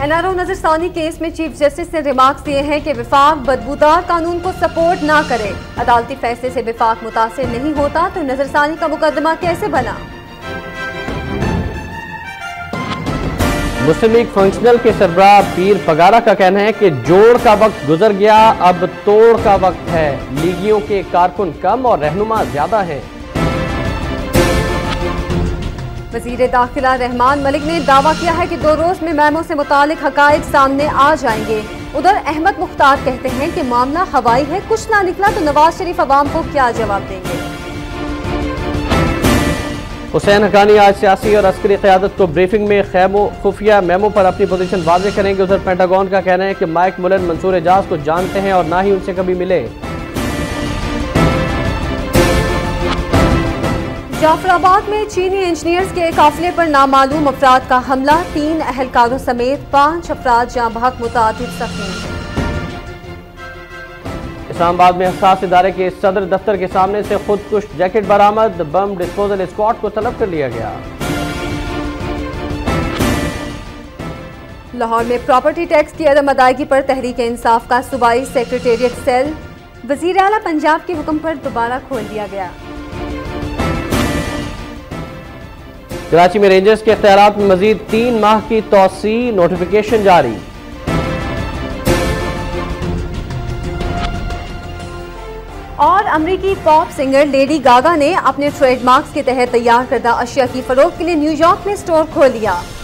NRO नजरसानी case में chief justice ने रिमार्क्स दिए हैं कि विफाक बदबूदार कानून को सपोर्ट ना करे। अदालती फैसले से विफाक मुतासिर नहीं होता तो नजरसानी का मुकदमा कैसे बना। मुस्लिम लीग फंक्शनल के सरबराह पीर फगारा का कहना है कि जोड़ का वक्त गुजर गया, अब तोड़ का वक्त है। लीगियों के कारकुन कम और रहनुमा ज्यादा हैं। वजीर दाखिला रहमान मलिक ने दावा किया है कि 2 रोज में मैमो से मुतालिक हकायक सामने आ जाएंगे। उधर अहमद मुख्तार कहते हैं कि मामला हवाई है, कुछ ना निकला तो नवाज शरीफ अवाम को क्या जवाब देंगे। हुसैन हक्कानी आज सियासी और अस्करी क़यादत को ब्रीफिंग में खुफिया मेमो पर अपनी पोजीशन वाज़ेह करेंगे। उधर पेंटागन का कहना है कि माइक मुलन मंसूर एजाज को जानते हैं और ना ही उनसे कभी मिले। जाफराबाद में चीनी इंजीनियर्स के काफिले पर नामालूम अफराद का हमला, 3 अहलकारों समेत 5 अफराद जाँ बहक, मुतादिद जख्मी। इस्लामाबाद में हसास इदारे के सदर दफ्तर के सामने से खुदकुश जैकेट बरामद, बम डिस्पोजल स्क्वाड को तलब कर लिया गया। लाहौर में प्रॉपर्टी टैक्स की अदम अदायगी पर तहरीक इंसाफ का सूबाई सेक्रेटेरिएट सेल वजीर आला पंजाब के हुक्म पर दोबारा खोल दिया गया। कराची में रेंजर्स के इख्तियारात में मजीद 3 माह की तौसी, नोटिफिकेशन जारी। और अमरीकी पॉप सिंगर लेडी गागा ने अपने ट्रेडमार्क्स के तहत तैयार करदा अशिया की फरोख्त के लिए न्यूयॉर्क में स्टोर खोल लिया।